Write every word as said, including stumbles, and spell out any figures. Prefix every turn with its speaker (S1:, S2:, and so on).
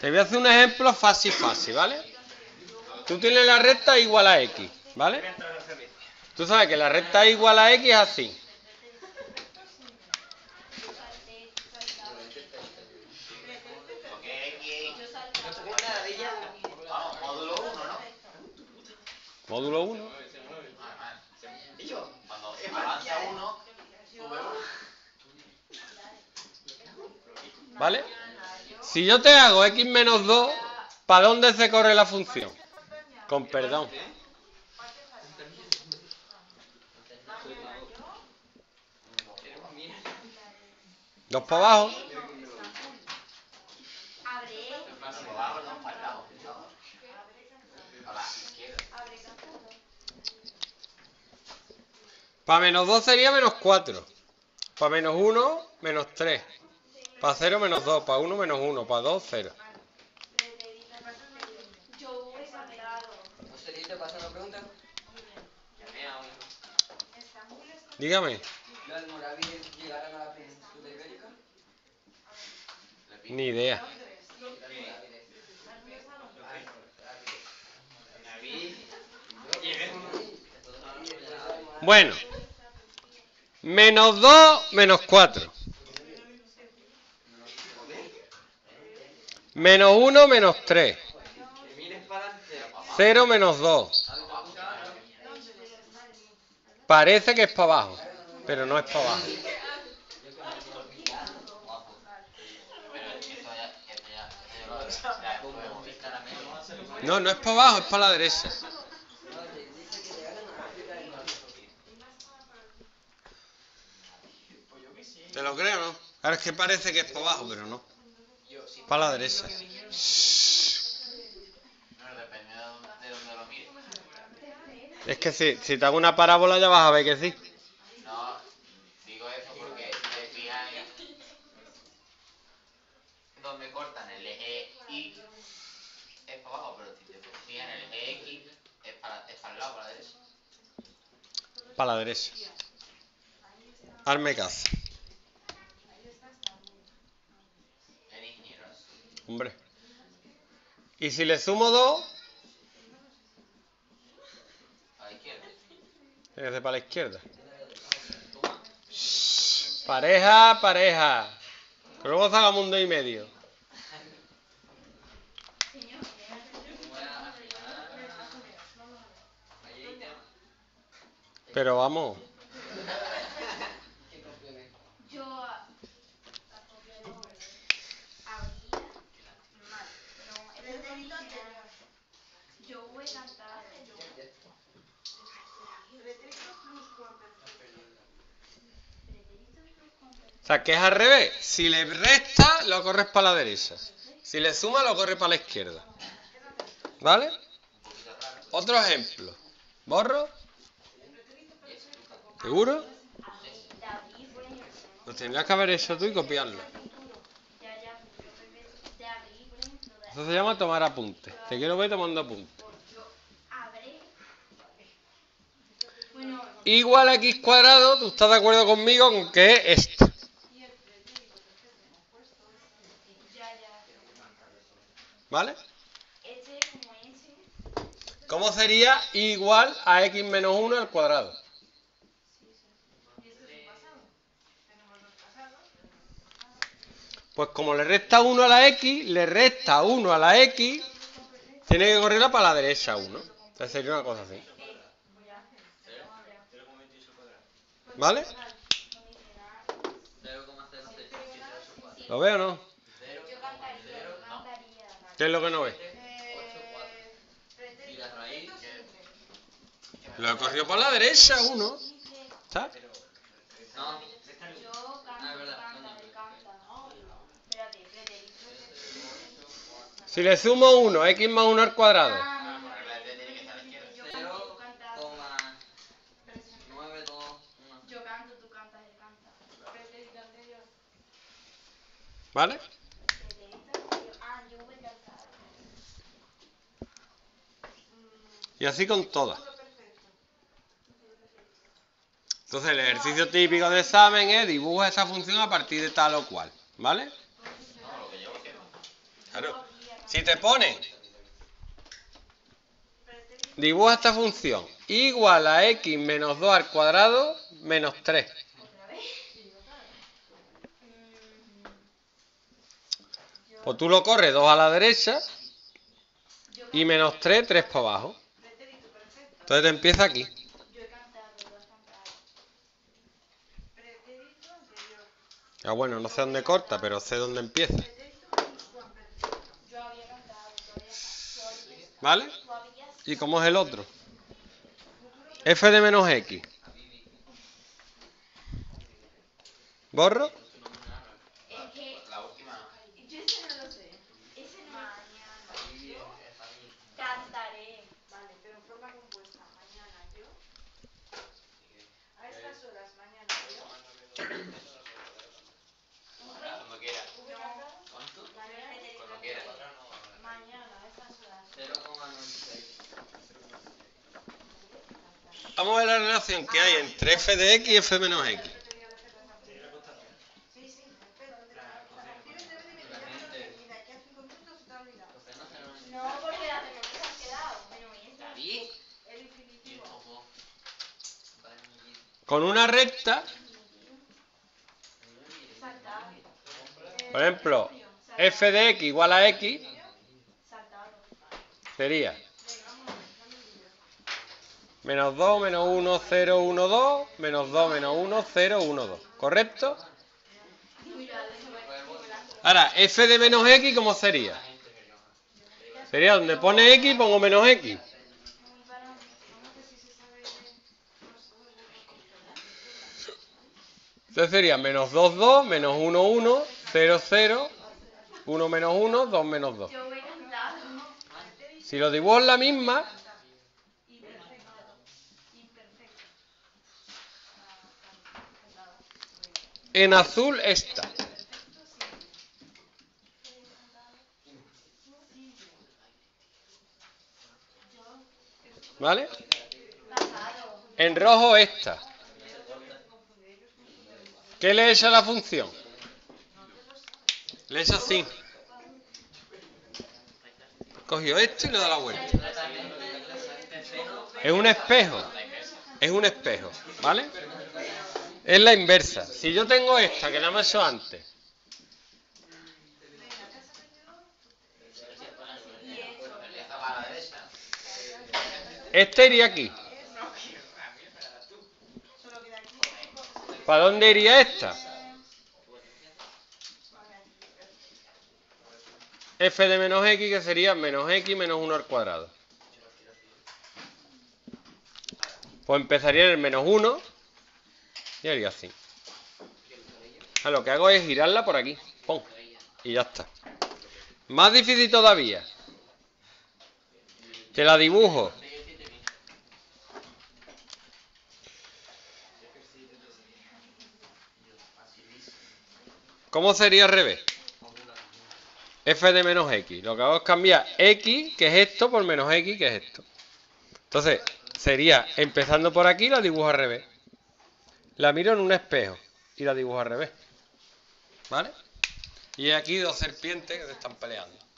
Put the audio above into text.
S1: Te voy a hacer un ejemplo fácil, fácil, ¿vale? Tú tienes la recta igual a X, ¿vale? Tú sabes que la recta igual a X es así. Módulo uno. ¿Vale? Si yo te hago X menos dos, ¿para dónde se corre la función? Con perdón. Dos para abajo. Para menos dos sería menos cuatro. Para menos uno, menos tres. Para cero, menos dos. Para uno, menos uno. Para dos, cero. Dígame.
S2: ¿Los morávides llegaron a la península ibérica?
S1: Ni idea. Bueno. Menos dos, menos cuatro. Menos uno, menos tres. cero, menos dos. Parece que es para abajo, pero no es para abajo. No, no es para abajo, es para la derecha. ¿Te lo creo, no? Ahora es que parece que es para abajo, pero no. Para la derecha. Es que si, si te hago una parábola ya vas a ver que sí.
S3: No, digo eso porque te fijas en donde cortan el eje Y es para abajo, pero si te fijas en el eje X es para, es para el lado, para la derecha.
S1: Para la derecha. Hazme caso.
S3: Eres ingeniero, ¿no?
S1: Hombre. Y si le sumo dos,
S3: A la izquierda.
S1: tiene que ser para la izquierda. Pareja, pareja. Que luego sacamos un dos y medio. Pero vamos. O sea, que es al revés. Si le resta, lo corres para la derecha. Si le suma, lo corres para la izquierda. ¿Vale? Otro ejemplo. ¿Borro? ¿Seguro? Lo tendrías que haber hecho tú y copiarlo. Eso se llama tomar apuntes. Te quiero ver tomando apuntes. Igual a x cuadrado, tú estás de acuerdo conmigo con que es esto. ¿Vale? ¿Cómo sería igual a x menos uno al cuadrado? Pues como le resta uno a la x, le resta uno a la x, tiene que correrla para la derecha uno. Entonces sería una cosa así. ¿Vale? ¿Lo veo o no? ¿Qué es lo que no ve? Lo he corrido por la derecha uno. ¿Está? Si le sumo uno, x más uno al cuadrado. ¿Vale? Y así con todas. Entonces el ejercicio típico de examen es dibuja esa función a partir de tal o cual. ¿Vale? Claro. Si te ponen, dibuja esta función, igual a x menos dos al cuadrado menos tres. Pues tú lo corres dos a la derecha y menos tres, tres para abajo. Entonces te empieza aquí. Ah, bueno, no sé dónde corta, pero sé dónde empieza. ¿Vale? ¿Y cómo es el otro? F de menos X. ¿Borro?
S3: La última.
S4: Yo ese no lo sé. Ese no. Mañana yo cantaré. Vale, pero en forma compuesta. Mañana yo. A estas horas, mañana yo.
S3: Cuando quieras. ¿Cuánto? Cuando quieras.
S4: Mañana, a estas horas.
S2: cero coma noventa y seis.
S1: Vamos a ver la relación que hay entre f de x y f de menos x.
S4: No, porque las de se han quedado.
S3: David.
S4: El
S3: Y
S4: infinitivo.
S3: estos dos.
S1: Con una recta,
S4: Saltado.
S1: por ejemplo, f de x igual a x
S4: Saltado.
S1: sería menos dos, menos uno, cero, uno, dos, menos dos, menos uno, cero, uno, dos. ¿Correcto? Ahora, f de menos x, ¿cómo sería? Sería donde pone x, pongo menos x. Entonces sería menos dos, dos, menos uno, uno, cero, cero, uno menos uno, dos menos dos.
S4: Yo voy cantado.
S1: Si lo dibujo en la misma, en azul esta. ¿Vale? En rojo esta. ¿Qué le he hecho a la función? Le he hecho así. Cogió esto y le da la vuelta. Es un espejo. Es un espejo. ¿Vale? Es la inversa. Si yo tengo esta, que la hemos hecho antes. Este iría aquí. ¿Para dónde iría esta? F de menos x, que sería menos x menos uno al cuadrado. Pues empezaría en el menos uno y haría así. Ah, lo que hago es girarla por aquí. ¡Pum! Y ya está. Más difícil todavía. Te la dibujo. ¿Cómo sería al revés? F de menos x. Lo que hago es cambiar x, que es esto, por menos x, que es esto. Entonces, sería, empezando por aquí, la dibujo al revés. La miro en un espejo y la dibujo al revés. ¿Vale? Y aquí dos serpientes que se están peleando.